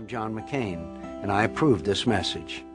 I'm John McCain, and I approve this message.